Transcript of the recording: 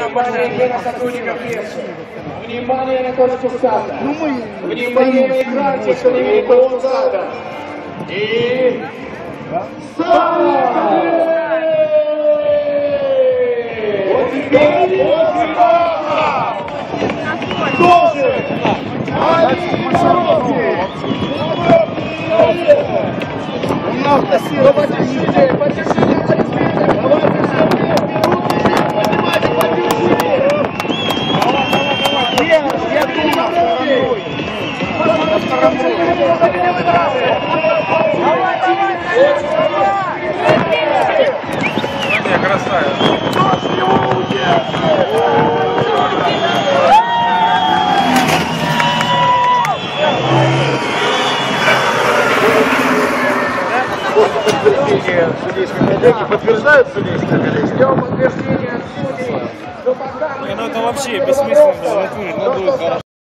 Внимание на сотрудников прессы. Внимание на точку старта. Внимание на экран, те, кто не видит точку старта. И... Старт! Вот теперь! Тоже! Поддержите, поддержите, давайте все вместе, руки вверх, поднимайте, поддержите. Подтверждение судейской коллеги, подтверждают судейская коллеги? Ждем подтверждения от судей. Ну это вообще бессмысленно, в натуре, но будет хорошо.